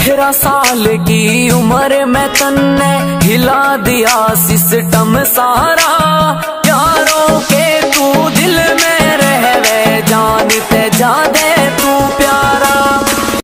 18 साल की उम्र में तन्ने हिला दिया सिस्टम सारा।